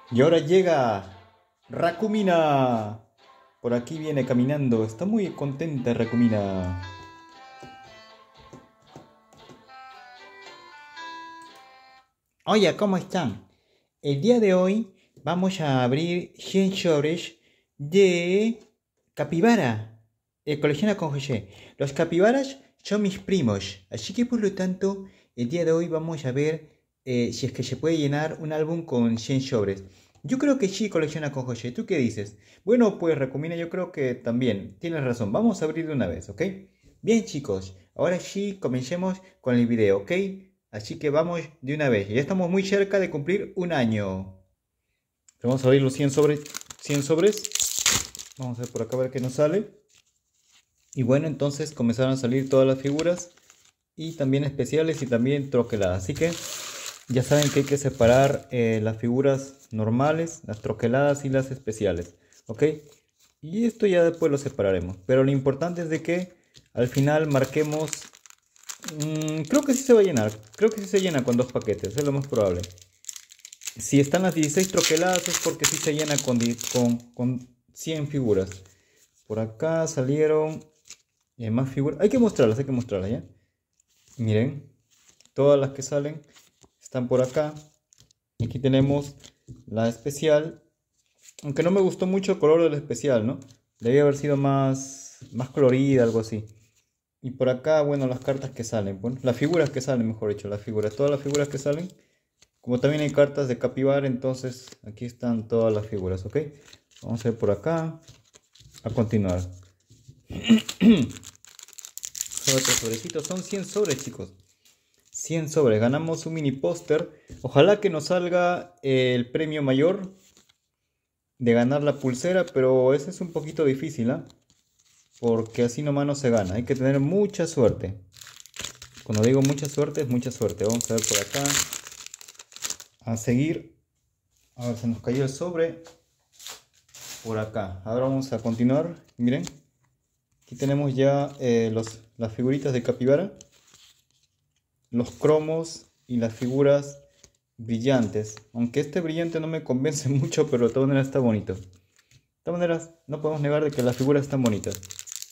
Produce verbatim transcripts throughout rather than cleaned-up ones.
Y ahora llega Rakumina. Por aquí viene caminando. Está muy contenta Rakumina. Oye, ¿cómo están? El día de hoy vamos a abrir cien sobres de capibara. El colecciona con José. Los capibaras son mis primos. Así que por lo tanto, el día de hoy vamos a ver eh, si es que se puede llenar un álbum con cien sobres. Yo creo que sí, colecciona con José. ¿Tú qué dices? Bueno, pues Recomina, yo creo que también. Tienes razón. Vamos a abrir de una vez, ¿ok? Bien, chicos. Ahora sí, comencemos con el video, ¿ok? Así que vamos de una vez. Ya estamos muy cerca de cumplir un año. Vamos a abrir los cien sobres. cien sobres. Vamos a ver por acá a ver qué nos sale. Y bueno, entonces comenzaron a salir todas las figuras. Y también especiales y también troqueladas. Así que ya saben que hay que separar eh, las figuras normales, las troqueladas y las especiales. ¿Ok? Y esto ya después lo separaremos. Pero lo importante es de que al final marquemos... Mmm, creo que sí se va a llenar. Creo que sí se llena con dos paquetes. Es lo más probable. Si están las dieciséis troqueladas es porque sí se llena con, con, con cien figuras. Por acá salieron eh, más figuras. Hay que mostrarlas, hay que mostrarlas, ¿ya? Miren, todas las que salen están por acá. Y aquí tenemos la especial. Aunque no me gustó mucho el color del especial, ¿no? Debía haber sido más, más colorida, algo así. Y por acá, bueno, las cartas que salen. Bueno, las figuras que salen, mejor dicho, las figuras. Todas las figuras que salen. Como también hay cartas de capibara, entonces aquí están todas las figuras, ¿ok? Vamos a ver por acá. A continuar. Otro sobrecito. Son cien sobres, chicos. cien sobres. Ganamos un mini póster. Ojalá que nos salga el premio mayor de ganar la pulsera, pero ese es un poquito difícil, ¿ah? ¿eh? Porque así nomás no se gana. Hay que tener mucha suerte. Cuando digo mucha suerte, es mucha suerte. Vamos a ver por acá. A seguir. A ver, se nos cayó el sobre. Por acá. Ahora vamos a continuar. Miren. Aquí tenemos ya eh, los, las figuritas de capibara. Los cromos y las figuras brillantes. Aunque este brillante no me convence mucho, pero de todas maneras está bonito. De todas maneras, no podemos negar de que las figuras están bonitas.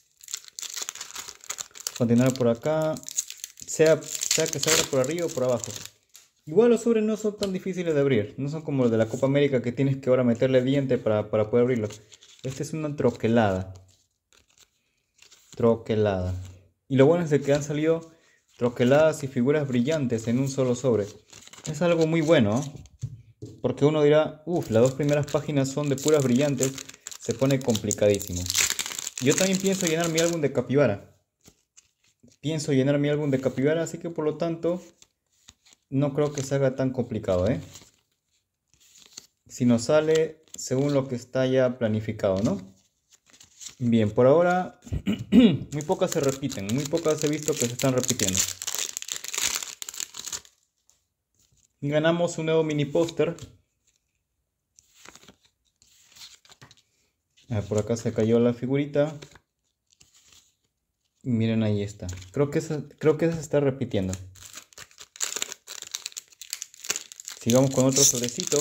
Continuar por acá. Sea, sea que se abra por arriba o por abajo. Igual los sobres no son tan difíciles de abrir. No son como los de la Copa América que tienes que ahora meterle diente para, para poder abrirlos. Esta es una troquelada. Troquelada. Y lo bueno es de que han salido troqueladas y figuras brillantes en un solo sobre. Es algo muy bueno, ¿eh? Porque uno dirá, uff, las dos primeras páginas son de puras brillantes. Se pone complicadísimo. Yo también pienso llenar mi álbum de capibara. Pienso llenar mi álbum de capibara, así que por lo tanto no creo que se haga tan complicado, ¿eh? Si nos sale según lo que está ya planificado, ¿no? Bien, por ahora muy pocas se repiten, muy pocas he visto que se están repitiendo. Y ganamos un nuevo mini póster. Ah, por acá se cayó la figurita. Y miren, ahí está. Creo que, esa, creo que esa se está repitiendo. Sigamos con otro sobrecito.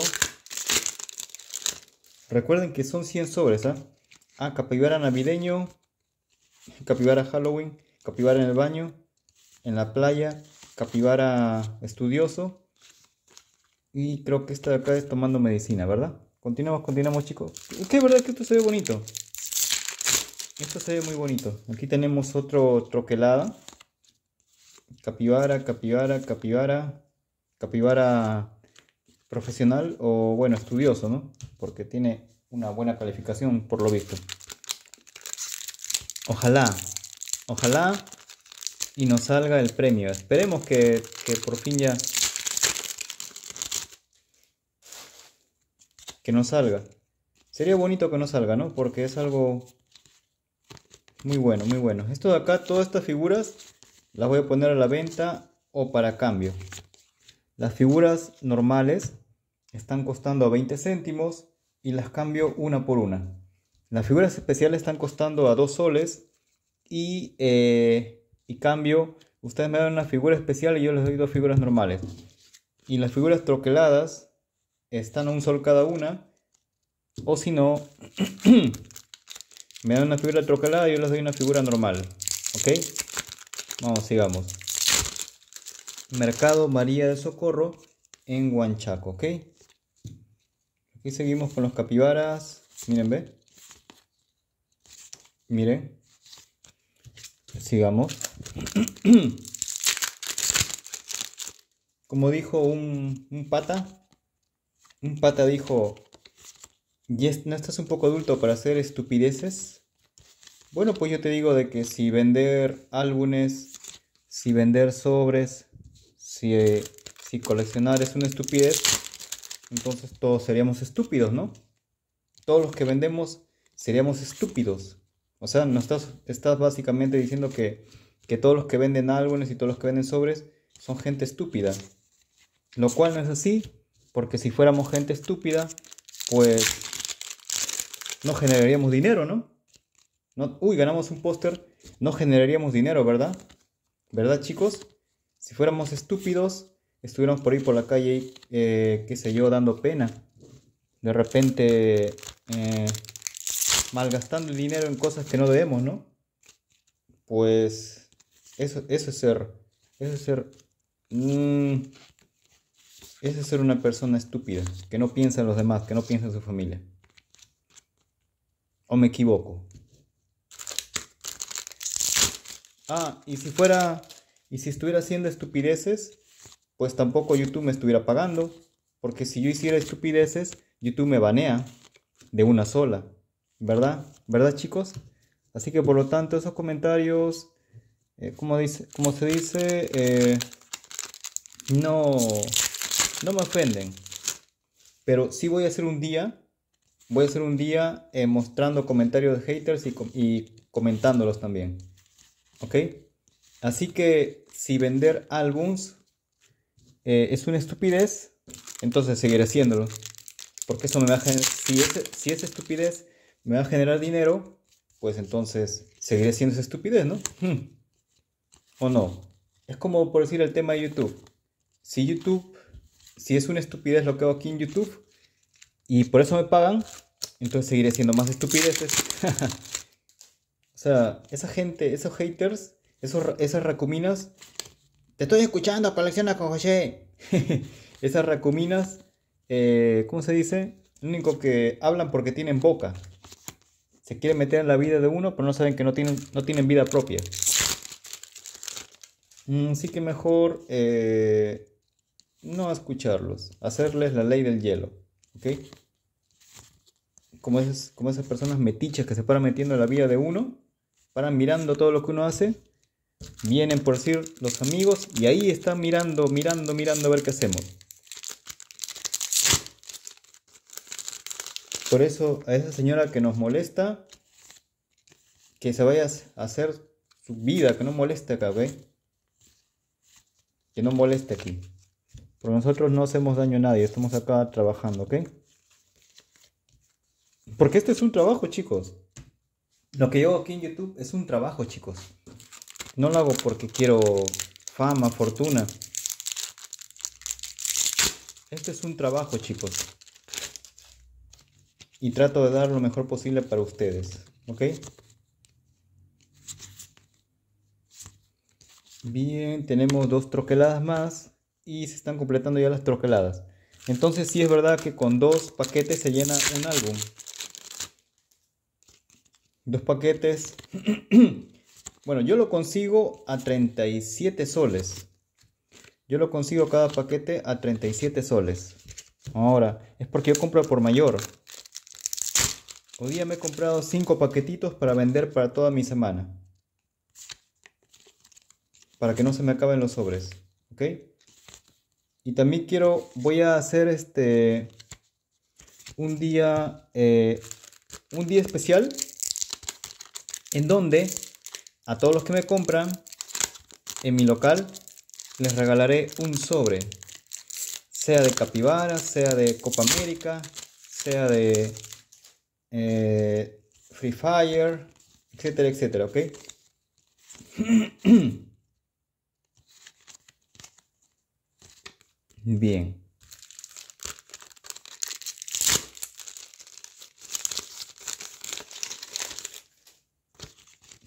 Recuerden que son cien sobres, ¿ah? ¿eh? Ah, capibara navideño, capibara Halloween, capibara en el baño, en la playa, capibara estudioso. Y creo que esta de acá es tomando medicina, ¿verdad? Continuamos, continuamos, chicos. Es que es verdad que esto se ve bonito. Esto se ve muy bonito. Aquí tenemos otro troquelada. Capibara, capibara, capibara. Capibara profesional o, bueno, estudioso, ¿no? Porque tiene una buena calificación por lo visto. Ojalá, ojalá y nos salga el premio. Esperemos que, que por fin ya... que nos salga. Sería bonito que nos salga, ¿no? Porque es algo muy bueno, muy bueno. Esto de acá, todas estas figuras las voy a poner a la venta o para cambio. Las figuras normales están costando veinte céntimos y las cambio una por una. Las figuras especiales están costando a dos soles y, eh, y cambio, ustedes me dan una figura especial y yo les doy dos figuras normales. Y las figuras troqueladas están a un sol cada una. O si no, me dan una figura troquelada y yo les doy una figura normal. ¿Ok? Vamos, sigamos. Mercado María de Socorro en Huanchaco. ¿Ok? Aquí seguimos con los capibaras. Miren, ve. Miren. Sigamos. Como dijo un, un pata. Un pata dijo: ¿Y es, no estás un poco adulto para hacer estupideces? Bueno, pues yo te digo de que si vender álbumes, si vender sobres, si, eh, si coleccionar es una estupidez, entonces todos seríamos estúpidos, ¿no? Todos los que vendemos seríamos estúpidos. O sea, no estás, estás básicamente diciendo que, que todos los que venden álbumes y todos los que venden sobres son gente estúpida. Lo cual no es así, porque si fuéramos gente estúpida, pues no generaríamos dinero, ¿no? No, uy, ganamos un póster, no generaríamos dinero, ¿verdad? ¿Verdad, chicos? Si fuéramos estúpidos, estuviéramos por ahí por la calle, eh, qué sé yo, dando pena. De repente, eh, malgastando el dinero en cosas que no debemos, ¿no? Pues eso, eso es ser, eso es ser, mmm, eso es ser una persona estúpida, que no piensa en los demás, que no piensa en su familia. ¿O me equivoco? Ah, y si fuera, y si estuviera haciendo estupideces, pues tampoco YouTube me estuviera pagando, porque si yo hiciera estupideces, YouTube me banea de una sola, ¿verdad? ¿Verdad, chicos? Así que por lo tanto esos comentarios, eh, como dice, como se dice, eh, no, no me ofenden, pero sí voy a hacer un día, voy a hacer un día eh, mostrando comentarios de haters y, com- y comentándolos también. ¿Ok? Así que si vender álbums eh, es una estupidez, entonces seguiré haciéndolo. Porque eso me va a generar, si es, si es estupidez me va a generar dinero, pues entonces seguiré siendo esa estupidez, ¿no? Hmm. ¿O no? Es como por decir el tema de YouTube. Si YouTube, si es una estupidez lo que hago aquí en YouTube y por eso me pagan, entonces seguiré siendo más estupideces. O sea, esa gente, esos haters, esos, esas racuminas. Te estoy escuchando, colecciona con José. Esas racuminas, eh, ¿cómo se dice? Lo único que hablan porque tienen boca. Se quieren meter en la vida de uno, pero no saben que no tienen, no tienen vida propia. Mm, Así que mejor eh, no escucharlos. Hacerles la ley del hielo. ¿Ok? Como esas, como esas personas metiches que se paran metiendo en la vida de uno. Paran mirando todo lo que uno hace. Vienen por decir los amigos y ahí están mirando, mirando, mirando a ver qué hacemos. Por eso a esa señora que nos molesta, que se vaya a hacer su vida, que no moleste acá, ¿ve? Que no moleste aquí. Porque nosotros no hacemos daño a nadie, estamos acá trabajando, ¿ok? Porque este es un trabajo, chicos. Lo que yo hago aquí en YouTube es un trabajo, chicos. No lo hago porque quiero fama, fortuna. Este es un trabajo, chicos. Y trato de dar lo mejor posible para ustedes, ¿ok? Bien, tenemos dos troqueladas más y se están completando ya las troqueladas. Entonces sí es verdad que con dos paquetes se llena un álbum. Dos paquetes. Bueno, yo lo consigo a treinta y siete soles. Yo lo consigo cada paquete a treinta y siete soles. Ahora, es porque yo compro por mayor. Hoy día me he comprado cinco paquetitos para vender para toda mi semana. Para que no se me acaben los sobres. ¿Ok? Y también quiero, voy a hacer este un día, eh, un día especial en donde a todos los que me compran en mi local les regalaré un sobre, sea de capibara, sea de Copa América, sea de eh, Free Fire, etcétera, etcétera, ¿ok? Bien.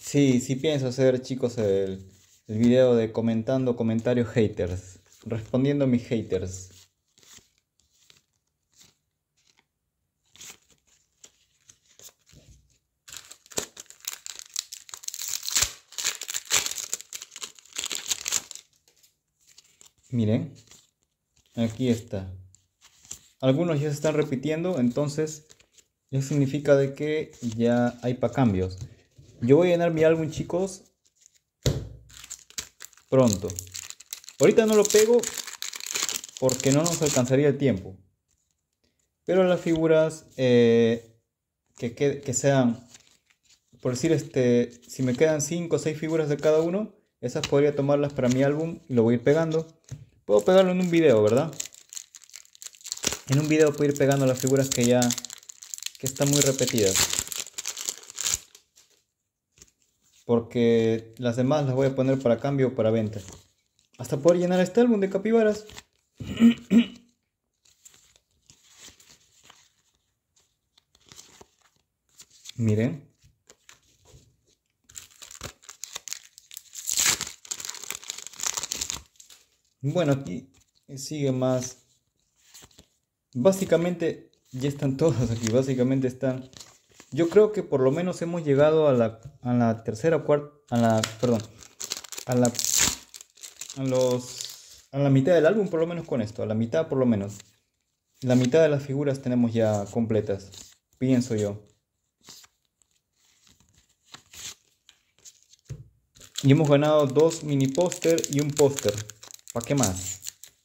Sí, sí pienso hacer, chicos, el, el video de comentando comentarios haters, respondiendo a mis haters. Miren, aquí está. Algunos ya se están repitiendo, entonces eso significa de que ya hay para cambios. Yo voy a llenar mi álbum, chicos, pronto. Ahorita no lo pego porque no nos alcanzaría el tiempo. Pero las figuras eh, que, que, que sean, por decir, este, si me quedan cinco o seis figuras de cada uno, esas podría tomarlas para mi álbum y lo voy a ir pegando. Puedo pegarlo en un video, ¿verdad? En un video puedo ir pegando las figuras que ya que están muy repetidas. Porque las demás las voy a poner para cambio o para venta. Hasta poder llenar este álbum de capibaras. Miren. Bueno, aquí sigue más. Básicamente ya están todos aquí. Básicamente están. Yo creo que por lo menos hemos llegado a la, a la tercera o cuarta. A la. Perdón. A la. A los. A la mitad del álbum, por lo menos con esto. A la mitad, por lo menos. La mitad de las figuras tenemos ya completas. Pienso yo. Y hemos ganado dos mini póster y un póster. ¿Para qué más?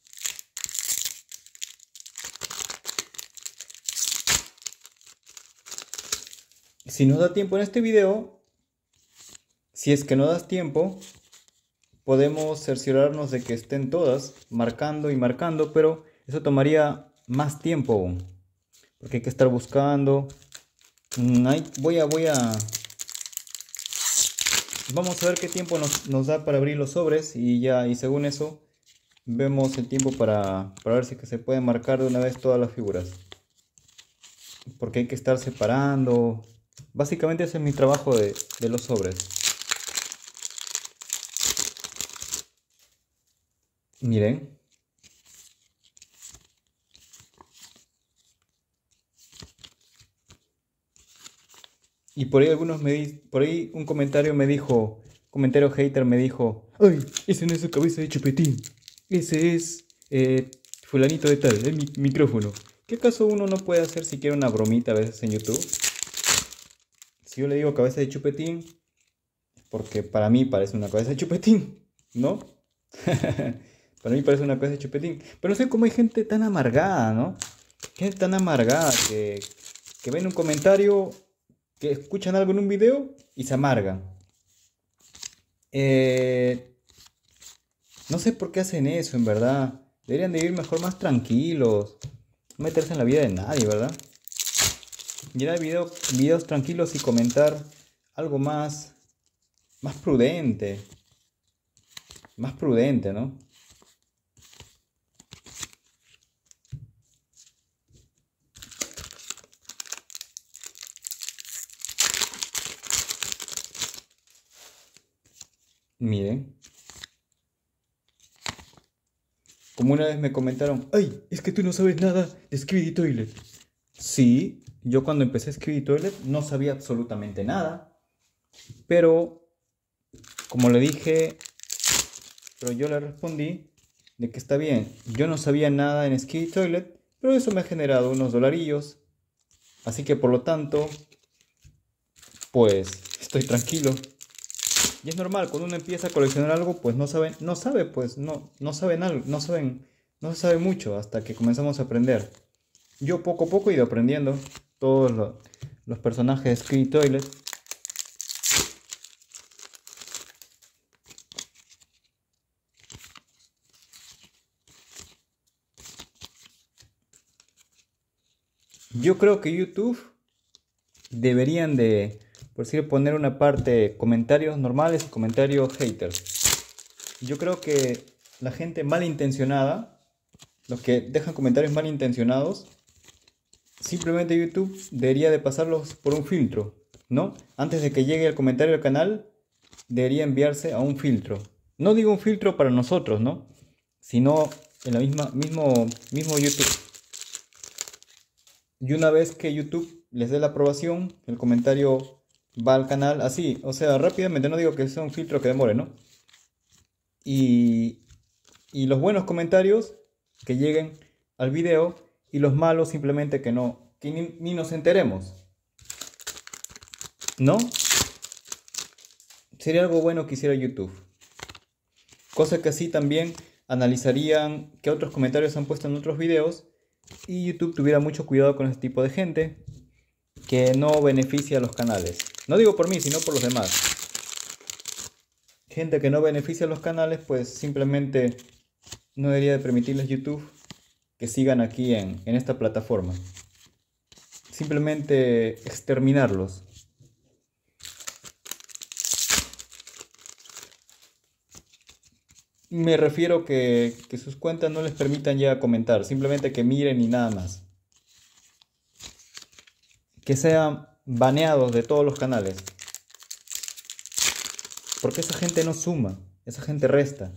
Si nos da tiempo en este video, si es que no das tiempo, podemos cerciorarnos de que estén todas, marcando y marcando, pero eso tomaría más tiempo aún. Porque hay que estar buscando. Voy a, voy a... Vamos a ver qué tiempo nos, nos da para abrir los sobres y ya, y según eso, vemos el tiempo para, para ver si que se pueden marcar de una vez todas las figuras. Porque hay que estar separando. Básicamente ese es mi trabajo de, de los sobres. Miren. Y por ahí algunos me di, por ahí un comentario me dijo, comentario hater me dijo, ay, ese no es su cabeza de chupetín, ese es eh, fulanito de tal, el mi micrófono. ¿Qué acaso uno no puede hacer siquiera una bromita a veces en YouTube? Si yo le digo cabeza de chupetín, porque para mí parece una cabeza de chupetín, ¿no? Para mí parece una cabeza de chupetín. Pero no sé cómo hay gente tan amargada, ¿no? Gente tan amargada que, que ven un comentario, que escuchan algo en un video y se amargan. Eh, no sé por qué hacen eso, en verdad. Deberían de vivir mejor más tranquilos. No meterse en la vida de nadie, ¿verdad? Llenar video, videos tranquilos y comentar algo más, más prudente. Más prudente, ¿no? Miren. Como una vez me comentaron, ay, es que tú no sabes nada de Skibidi Toilet. Sí, yo cuando empecé Skibidi Toilet no sabía absolutamente nada. Pero, como le dije, pero yo le respondí de que está bien. Yo no sabía nada en Skibidi Toilet, pero eso me ha generado unos dolarillos. Así que por lo tanto, pues estoy tranquilo. Y es normal, cuando uno empieza a coleccionar algo, pues no sabe, no sabe, pues no, no saben algo, no saben, no se sabe mucho hasta que comenzamos a aprender. Yo poco a poco he ido aprendiendo todos los, los personajes de Skibidi Toilet. Yo creo que YouTube deberían de, por decir, poner una parte comentarios normales y comentarios haters. Yo creo que la gente malintencionada, los que dejan comentarios malintencionados, simplemente YouTube debería de pasarlos por un filtro, ¿no? Antes de que llegue el comentario al canal, debería enviarse a un filtro. No digo un filtro para nosotros, ¿no? Sino en la misma, mismo, mismo YouTube. Y una vez que YouTube les dé la aprobación, el comentario va al canal así. O sea, rápidamente, no digo que sea un filtro que demore, ¿no? Y, y los buenos comentarios que lleguen al video y los malos simplemente que no, que ni, ni nos enteremos, ¿no? Sería algo bueno que hiciera YouTube. Cosa que así también analizarían qué otros comentarios han puesto en otros videos y YouTube tuviera mucho cuidado con este tipo de gente que no beneficia a los canales. No digo por mí, sino por los demás. Gente que no beneficia a los canales, pues simplemente no debería de permitirles YouTube que sigan aquí en, en esta plataforma. Simplemente exterminarlos. Me refiero que, que sus cuentas no les permitan ya comentar, simplemente que miren y nada más. Que sean baneados de todos los canales. Porque esa gente no suma, esa gente resta.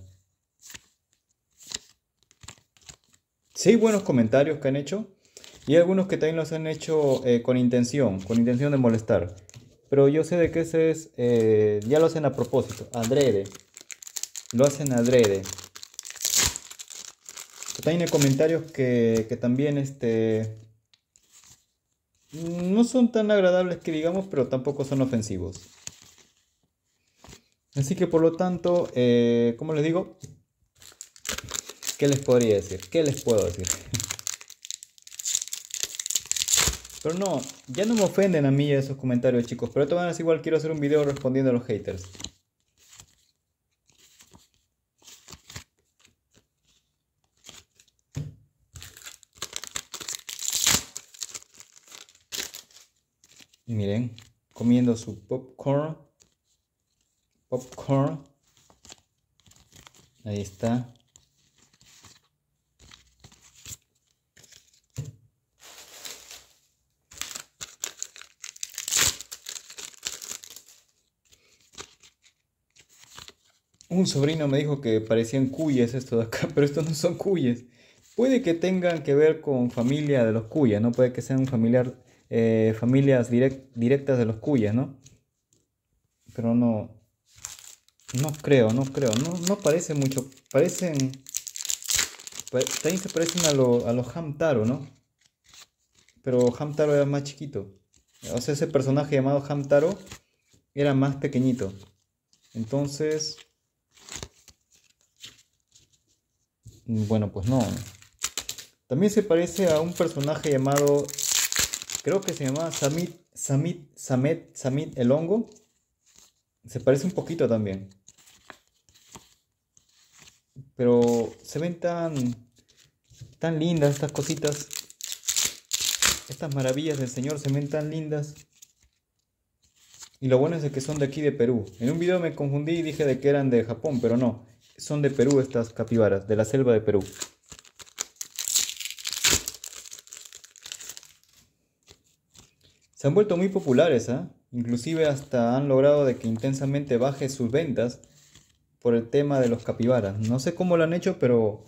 Sí hay buenos comentarios que han hecho y hay algunos que también los han hecho eh, con intención, con intención de molestar. Pero yo sé de que ese es, eh, ya lo hacen a propósito, adrede. Lo hacen adrede. También hay comentarios que, que también este, no son tan agradables que digamos, pero tampoco son ofensivos. Así que por lo tanto, eh, ¿cómo les digo? ¿Qué les podría decir? ¿Qué les puedo decir? Pero no, ya no me ofenden a mí esos comentarios, chicos. Pero de todas maneras igual quiero hacer un video respondiendo a los haters. Y miren, comiendo su popcorn. Popcorn. Ahí está. Un sobrino me dijo que parecían cuyes esto de acá, pero estos no son cuyes. Puede que tengan que ver con familia de los cuyas, ¿no? Puede que sean familiar, eh, familias direct, directas de los cuyas, ¿no? Pero no, no creo, no creo, no, no parece mucho. Parecen, también se parecen a, lo, a los Hamtaro, ¿no? Pero Hamtaro era más chiquito. O sea, ese personaje llamado Hamtaro era más pequeñito. Entonces, bueno, pues no. También se parece a un personaje llamado, creo que se llama Samit, Samit, Samet, Samit el hongo. Se parece un poquito también. Pero se ven tan, tan lindas estas cositas. Estas maravillas del Señor se ven tan lindas. Y lo bueno es de que son de aquí de Perú. En un video me confundí y dije de que eran de Japón, pero no. Son de Perú estas capibaras, de la selva de Perú. Se han vuelto muy populares, ¿eh? Inclusive hasta han logrado de que intensamente baje sus ventas por el tema de los capibaras. No sé cómo lo han hecho, pero...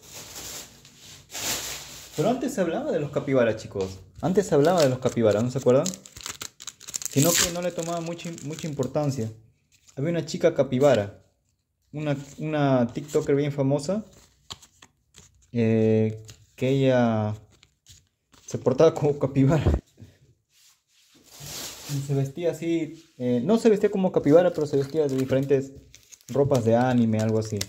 Pero antes se hablaba de los capibaras, chicos. Antes se hablaba de los capibaras, ¿no se acuerdan? Sino que no le tomaba mucha, mucha importancia. Había una chica capibara, una, una TikToker bien famosa, eh, que ella se portaba como capibara. Y se vestía así, eh, no se vestía como capibara, pero se vestía de diferentes ropas de anime, algo así.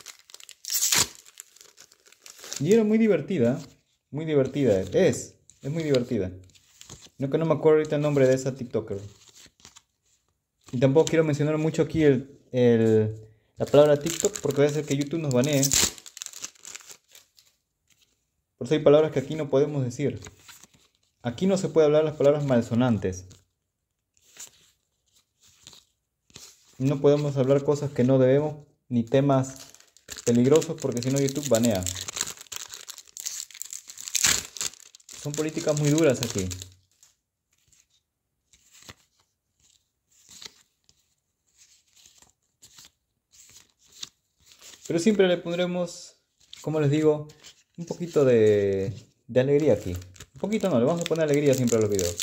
Y era muy divertida, muy divertida, es, es muy divertida. No que no me acuerdo ahorita el nombre de esa TikToker. Y tampoco quiero mencionar mucho aquí el, el, la palabra TikTok porque va a ser que YouTube nos banee. Por eso hay palabras que aquí no podemos decir. Aquí no se puede hablar las palabras malsonantes. No podemos hablar cosas que no debemos, ni temas peligrosos porque si no YouTube banea. Son políticas muy duras aquí. Pero siempre le pondremos, como les digo, un poquito de, de alegría aquí. Un poquito no, le vamos a poner alegría siempre a los videos.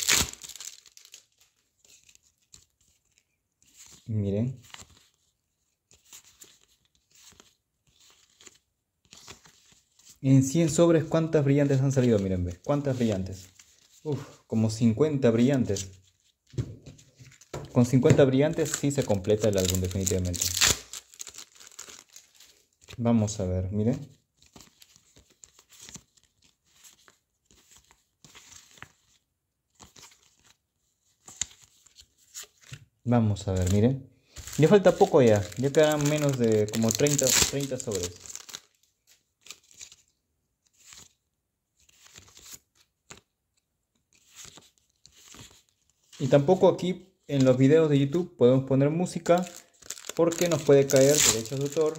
Miren. En cien sobres, ¿cuántas brillantes han salido? Miren, ve. ¿Cuántas brillantes? Uf, como cincuenta brillantes. Con cincuenta brillantes sí se completa el álbum definitivamente. Vamos a ver, miren. Vamos a ver, miren. Ya falta poco ya. Ya quedarán menos de como treinta, treinta sobres. Y tampoco aquí en los videos de YouTube podemos poner música porque nos puede caer derechos de autor.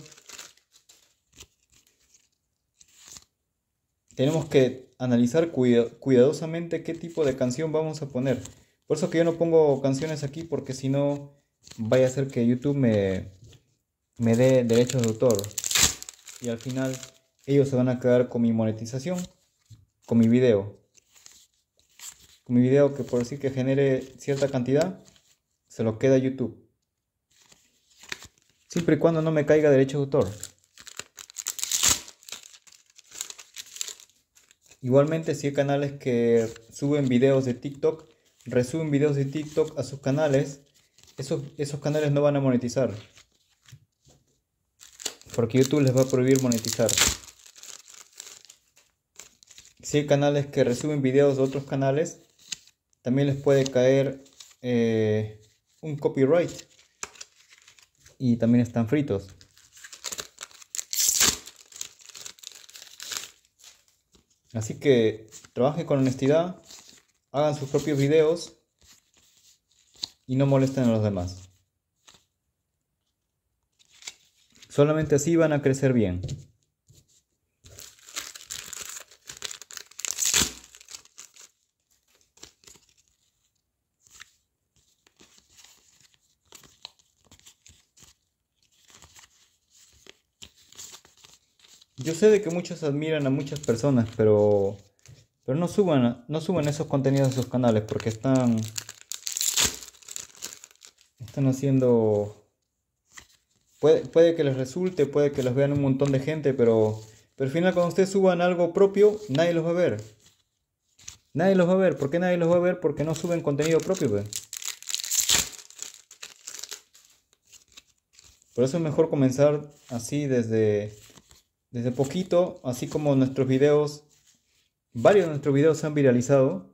Tenemos que analizar cuida cuidadosamente qué tipo de canción vamos a poner. Por eso que yo no pongo canciones aquí, porque si no vaya a ser que YouTube me, me dé derechos de autor. Y al final ellos se van a quedar con mi monetización, con mi video. Con mi video que por decir que genere cierta cantidad, se lo queda a YouTube. Siempre y cuando no me caiga derecho de autor. Igualmente, si hay canales que suben videos de TikTok, resuben videos de TikTok a sus canales, esos, esos canales no van a monetizar. Porque YouTube les va a prohibir monetizar. Si hay canales que resuben videos de otros canales, también les puede caer eh, un copyright. Y también están fritos. Así que trabajen con honestidad, hagan sus propios videos y no molesten a los demás. Solamente así van a crecer bien. Yo sé de que muchos admiran a muchas personas, pero, pero no suban, no suban esos contenidos a sus canales porque están, están haciendo... Puede, puede que les resulte, puede que los vean un montón de gente, pero, pero al final cuando ustedes suban algo propio, nadie los va a ver. Nadie los va a ver. ¿Por qué nadie los va a ver? Porque no suben contenido propio, pues. Por eso es mejor comenzar así desde... Desde poquito, así como nuestros videos, varios de nuestros videos se han viralizado,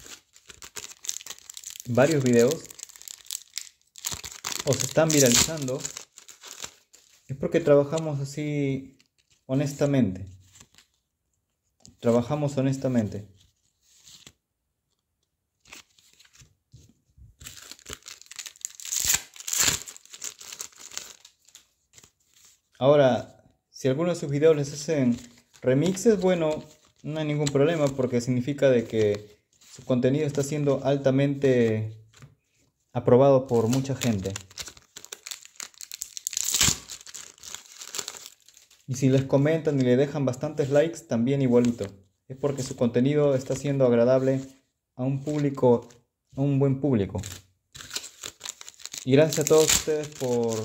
varios videos, o se están viralizando, es porque trabajamos así honestamente, trabajamos honestamente. Ahora, si alguno de sus videos les hacen remixes, bueno, no hay ningún problema porque significa de que su contenido está siendo altamente aprobado por mucha gente. Y si les comentan y le dejan bastantes likes, también igualito. Es porque su contenido está siendo agradable a un público, a un buen público. Y gracias a todos ustedes por...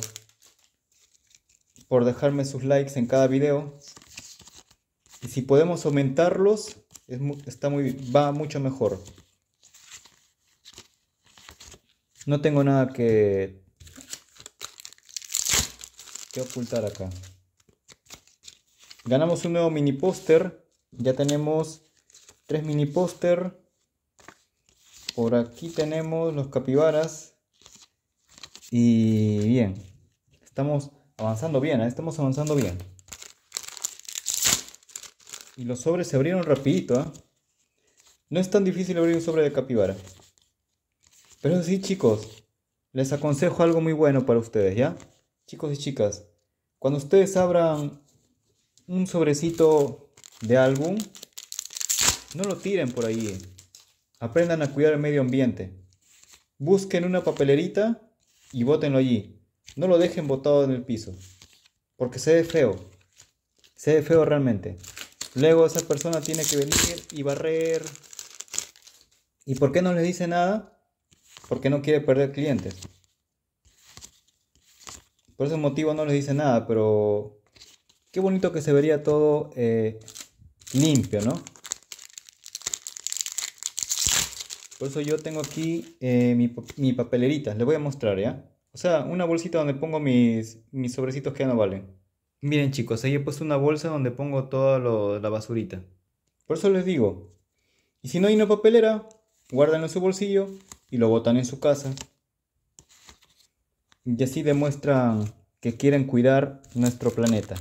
por dejarme sus likes en cada video. Y si podemos aumentarlos, es mu está muy, va mucho mejor. No tengo nada que, que ocultar acá. Ganamos un nuevo mini póster. Ya tenemos tres mini póster. Por aquí tenemos los capibaras. Y bien, estamos avanzando bien, ¿eh? Estamos avanzando bien. Y los sobres se abrieron rapidito, ¿eh? No es tan difícil abrir un sobre de capibara. Pero sí, chicos, les aconsejo algo muy bueno para ustedes, ¿ya? Chicos y chicas, cuando ustedes abran un sobrecito de álbum, no lo tiren por ahí. Aprendan a cuidar el medio ambiente. Busquen una papelerita y bótenlo allí. No lo dejen botado en el piso. porque se ve feo. Se ve feo realmente. Luego esa persona tiene que venir y barrer. ¿Y por qué no les dice nada? Porque no quiere perder clientes. Por ese motivo no les dice nada, pero qué bonito que se vería todo eh, limpio, ¿no? Por eso yo tengo aquí eh, mi, mi papelerita. Les voy a mostrar, ¿ya? O sea, una bolsita donde pongo mis, mis sobrecitos que ya no valen. Miren chicos, ahí he puesto una bolsa donde pongo toda lo- la basurita. Por eso les digo, y si no hay una papelera, guárdenlo en su bolsillo y lo botan en su casa. Y así demuestran que quieren cuidar nuestro planeta.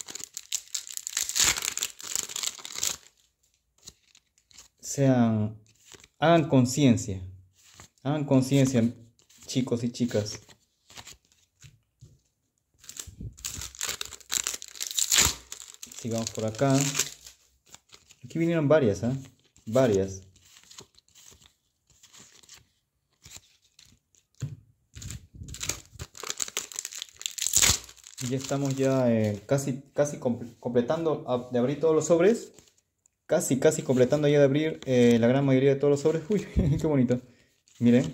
Sean, hagan conciencia, hagan conciencia, chicos y chicas. Sigamos por acá. Aquí vinieron varias, ¿eh? Varias. Y ya estamos ya eh, casi, casi completando a- de abrir todos los sobres. Casi, casi completando ya de abrir eh, la gran mayoría de todos los sobres. Uy, qué bonito. Miren.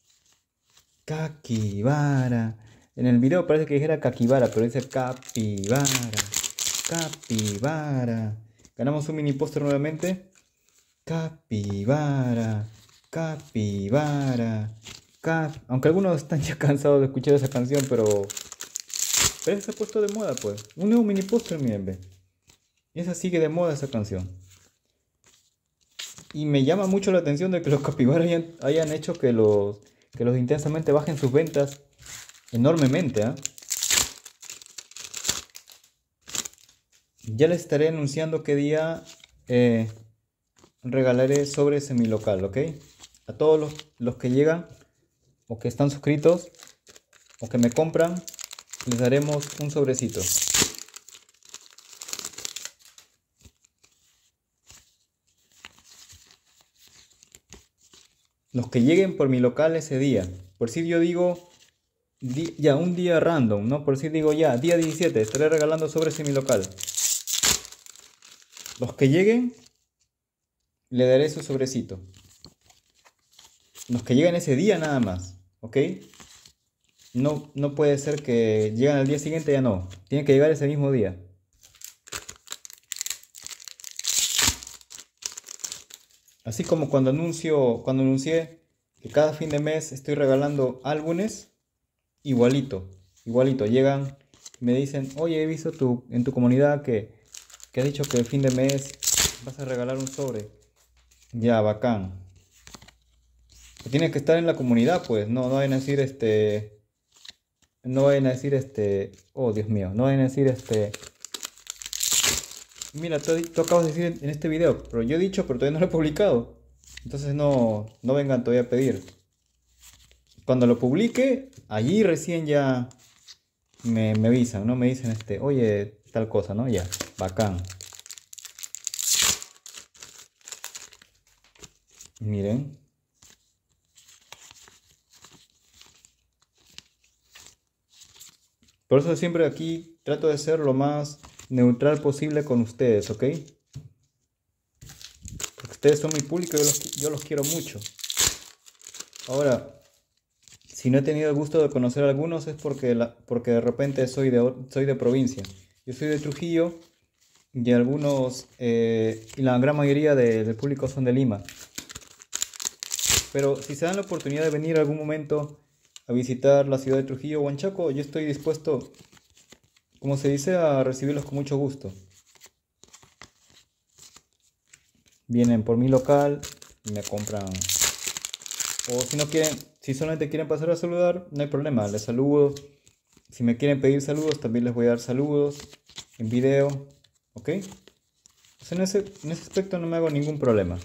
Capibara. En el video parece que dijera Capibara, pero dice Capibara. Capibara. Ganamos un mini póster nuevamente. Capibara. Capibara. Cap... Aunque algunos están ya cansados de escuchar esa canción, pero... Pero se ha puesto de moda, pues. Un nuevo mini póster, miren, ve. Y esa sigue de moda esa canción. Y me llama mucho la atención de que los capibaras hayan, hayan hecho que los, que los intensamente bajen sus ventas enormemente, ¿eh? Ya les estaré anunciando qué día eh, regalaré sobres en mi local, ¿ok? A todos los, los que llegan o que están suscritos o que me compran, les daremos un sobrecito. Los que lleguen por mi local ese día. Por si yo digo, di, ya un día random, ¿no? Por si digo ya, día diecisiete, estaré regalando sobres en mi local. Los que lleguen, le daré su sobrecito. Los que lleguen ese día nada más, ¿ok? No, no puede ser que lleguen al día siguiente, ya no. Tienen que llegar ese mismo día. Así como cuando anuncio, cuando anuncié que cada fin de mes estoy regalando álbumes, igualito, igualito. Llegan y me dicen, oye, he visto tu, en tu comunidad que, que has dicho que el fin de mes vas a regalar un sobre. Ya, bacán. Tienes que estar en la comunidad, pues. No, no vayan a decir este... No vayan a decir este... Oh, Dios mío. No vayan a decir este... Mira, tú, tú acabas de decir en este video, pero yo he dicho, pero todavía no lo he publicado. Entonces no, no vengan todavía a pedir. Cuando lo publique, allí recién ya me, me avisan, ¿no? Me dicen este, oye, tal cosa, ¿no? Ya, bacán. Miren. Por eso siempre aquí trato de ser lo más neutral posible con ustedes, ¿ok? Porque ustedes son mi público y yo los, yo los quiero mucho. Ahora, si no he tenido el gusto de conocer a algunos es porque, la, porque de repente soy de, soy de provincia. Yo soy de Trujillo y algunos, eh, y la gran mayoría de, del público son de Lima. Pero si se dan la oportunidad de venir algún momento a visitar la ciudad de Trujillo o Huanchaco, yo estoy dispuesto, como se dice, a recibirlos con mucho gusto. Vienen por mi local y me compran. O si no quieren, si solamente quieren pasar a saludar, no hay problema, les saludo. Si me quieren pedir saludos, también les voy a dar saludos en video, ¿ok? Pues en ese, en ese aspecto no me hago ningún problema.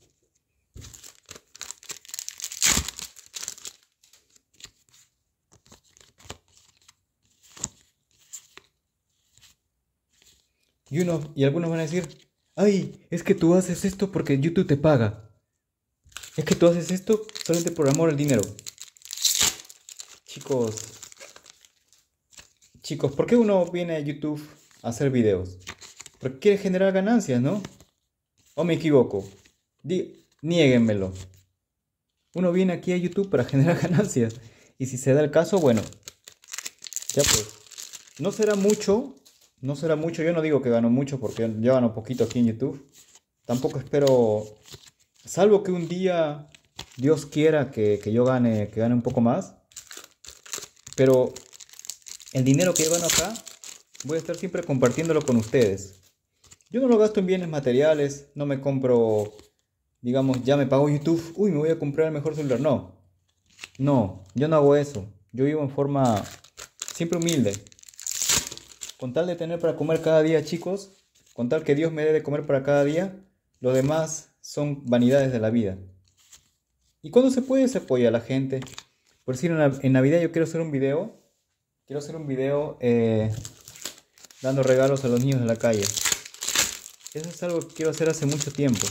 Y, uno, y algunos van a decir, ay, es que tú haces esto porque YouTube te paga. Es que tú haces esto solamente por amor al dinero. Chicos, chicos, ¿por qué uno viene a YouTube a hacer videos? Porque quiere generar ganancias, ¿no? ¿O me equivoco? Di, niéguenmelo. Uno viene aquí a YouTube para generar ganancias. Y si se da el caso, bueno, ya pues. No será mucho, no será mucho. Yo no digo que gano mucho porque yo gano poquito aquí en YouTube. Tampoco espero, salvo que un día Dios quiera que, que yo gane, que gane un poco más. Pero el dinero que yo gano acá, voy a estar siempre compartiéndolo con ustedes. Yo no lo gasto en bienes materiales, no me compro, digamos, ya me pagó YouTube, uy, me voy a comprar el mejor celular. No, no, yo no hago eso. Yo vivo en forma siempre humilde. Con tal de tener para comer cada día, chicos, con tal que Dios me dé de comer para cada día, lo demás son vanidades de la vida. Y cuando se puede, se apoya a la gente. Por decir, en Navidad yo quiero hacer un video, quiero hacer un video eh, dando regalos a los niños de la calle. Eso es algo que quiero hacer hace mucho tiempo.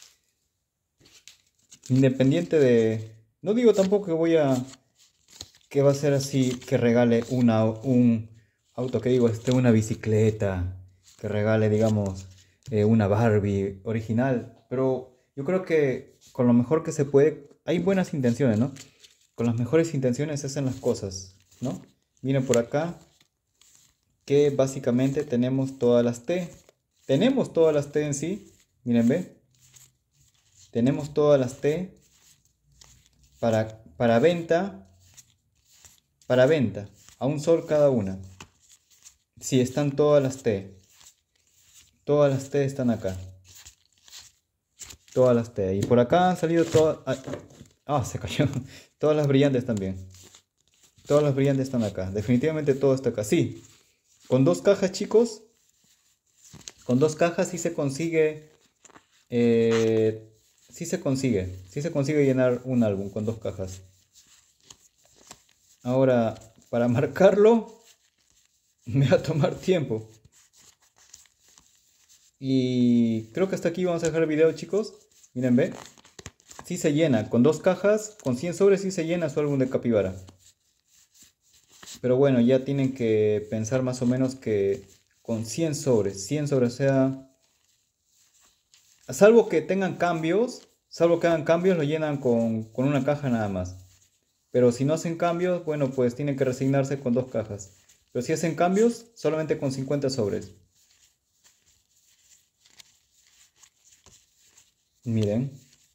Independiente de... No digo tampoco que voy a... que va a ser así, que regale una, un auto, que digo, este, una bicicleta, que regale, digamos, eh, una Barbie original. Pero yo creo que con lo mejor que se puede, hay buenas intenciones, ¿no? Con las mejores intenciones se hacen las cosas, ¿no? Miren por acá, que básicamente tenemos todas las T. Tenemos todas las T en sí. Miren, ve. Tenemos todas las T para, para venta. Para venta. A un sol cada una. Sí, están todas las T. Todas las T están acá. Todas las T. Y por acá han salido todas... Ah, se cayó. Todas las brillantes también. Todas las brillantes están acá. Definitivamente todo está acá. Sí. Con dos cajas, chicos. Con dos cajas sí se consigue... Eh, sí se consigue. Sí se consigue llenar un álbum con dos cajas. Ahora, para marcarlo, me va a tomar tiempo. Y creo que hasta aquí vamos a dejar el video, chicos. Miren, ve. Sí se llena. Con dos cajas, con cien sobres sí se llena su álbum de capibara. Pero bueno, ya tienen que pensar más o menos que con cien sobres. cien sobres, o sea... Salvo que tengan cambios, salvo que hagan cambios, lo llenan con, con una caja nada más. Pero si no hacen cambios, bueno, pues tienen que resignarse con dos cajas. Pero si hacen cambios, solamente con cincuenta sobres. Miren.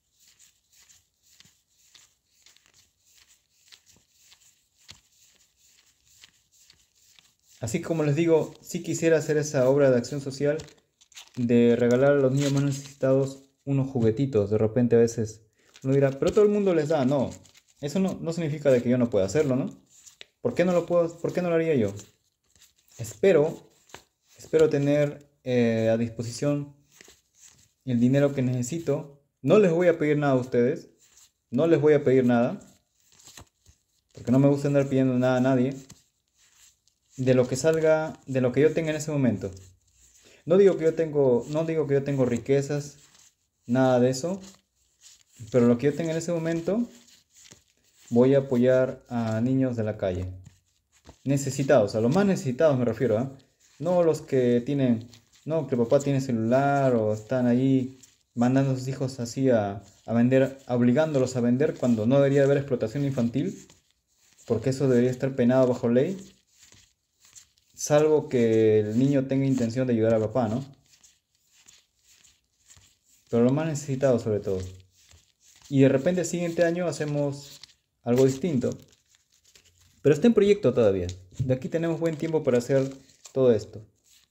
Así como les digo, si quisiera hacer esa obra de acción social de regalar a los niños más necesitados unos juguetitos. De repente a veces uno dirá, pero todo el mundo les da. No, eso no, no significa de que yo no pueda hacerlo, ¿no? ¿Por qué no lo puedo? ¿Por qué no lo haría yo? Espero, espero tener eh, a disposición el dinero que necesito. No les voy a pedir nada a ustedes. No les voy a pedir nada. Porque no me gusta andar pidiendo nada a nadie. De lo que salga, de lo que yo tenga en ese momento. No digo que yo tengo, no digo que yo tengo riquezas, nada de eso. Pero lo que yo tenga en ese momento, voy a apoyar a niños de la calle. Necesitados, a los más necesitados me refiero, ¿eh? No los que tienen, no, que el papá tiene celular o están ahí mandando a sus hijos así a, a vender, obligándolos a vender cuando no debería haber explotación infantil, porque eso debería estar penado bajo ley, salvo que el niño tenga intención de ayudar al papá, ¿no? Pero los más necesitados sobre todo. Y de repente el siguiente año hacemos algo distinto. Pero está en proyecto todavía. De aquí tenemos buen tiempo para hacer todo esto.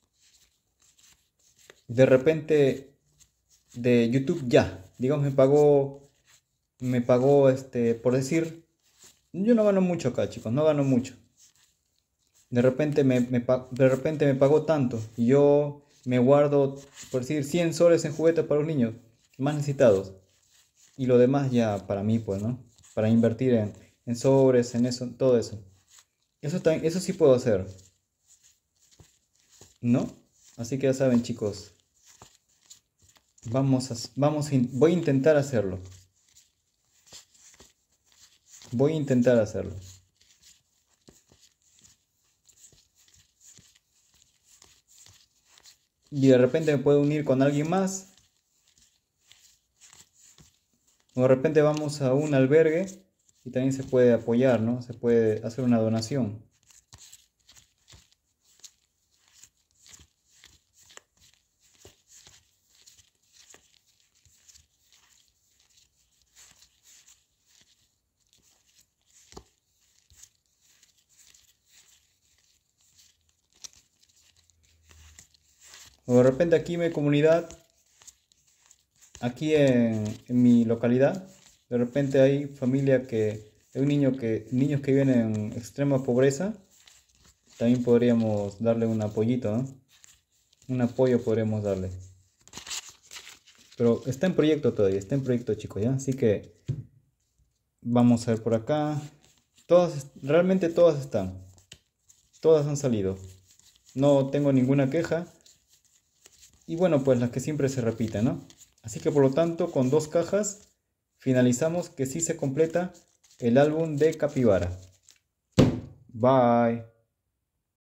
De repente de YouTube ya. Digamos me pagó, me pagó este, por decir, yo no gano mucho acá, chicos, no gano mucho. De repente me, me, de repente me pagó tanto y yo me guardo, por decir, cien soles en juguetes para los niños más necesitados. Y lo demás ya para mí, pues, ¿no? Para invertir en, en sobres, en eso, todo eso. Eso, también, eso sí puedo hacer. ¿No? Así que ya saben, chicos. Vamos a, vamos a, voy a intentar hacerlo. Voy a intentar hacerlo. y de repente me puedo unir con alguien más, o de repente vamos a un albergue y también se puede apoyar, ¿no? Se puede hacer una donación. O de repente aquí en mi comunidad, aquí en, en mi localidad, de repente hay familia que, hay un niño que, niños que viven en extrema pobreza, también podríamos darle un apoyito, ¿no? Un apoyo podríamos darle. Pero está en proyecto todavía, está en proyecto, chicos, ¿ya? Así que vamos a ver por acá. Todas, realmente todas están. Todas han salido. No tengo ninguna queja. Y bueno, pues las que siempre se repiten, ¿no? Así que por lo tanto, con dos cajas, finalizamos que sí se completa el álbum de Capibara. Bye.